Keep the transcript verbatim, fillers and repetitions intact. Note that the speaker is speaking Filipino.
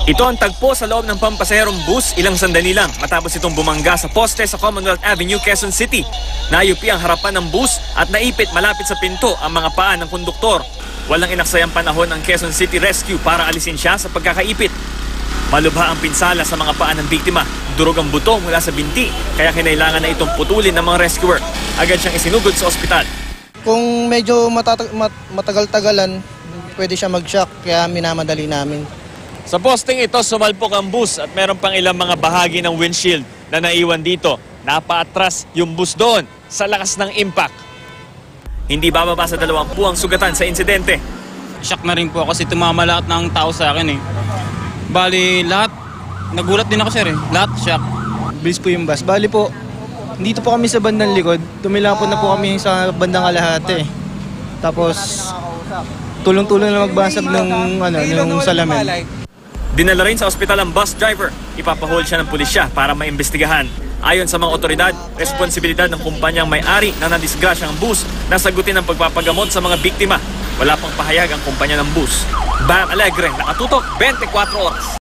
Ito ang tagpo sa loob ng pampasaherong bus ilang sandali lang matapos itong bumangga sa poste sa Commonwealth Avenue, Quezon City. Nayupi ang harapan ng bus at naipit malapit sa pinto ang mga paa ng kunduktor. Walang inaksayang panahon ang Quezon City Rescue para alisin siya sa pagkakaipit. Malubha ang pinsala sa mga paa ng biktima. Durog ang buto mula sa binti, kaya kinailangan na itong putulin ng mga rescuer. Agad siyang isinugod sa ospital. Kung medyo matata- mat- matagal-tagalan, pwede siya mag-shock, kaya minamadali namin. Sa posting ito, sumalpok ang bus at meron pang ilang mga bahagi ng windshield na naiwan dito. Napaatras yung bus doon sa lakas ng impact. Hindi bababa sa dalawampu ang sugatan sa insidente. Shock na rin po kasi tumama lahat ng tao sa akin eh. Bali lahat, nagulat din ako sir eh. Lahat shock. Bilis po yung bus. Bali po, dito po kami sa bandang likod. Tumilapon na po kami sa bandang kalahati. Tapos, tulong-tulong na magbasag ng, ano, ng salamin. Dinala rin sa ospital ang bus driver. Ipapahold siya ng pulisya para maimbestigahan. Ayon sa mga otoridad, responsibilidad ng kumpanyang may-ari na nadisgrasyang bus na sagutin ang pagpapagamot sa mga biktima. Wala pang pahayag ang kumpanya ng bus. Bam Alegre, nakatutok, twenty-four oras.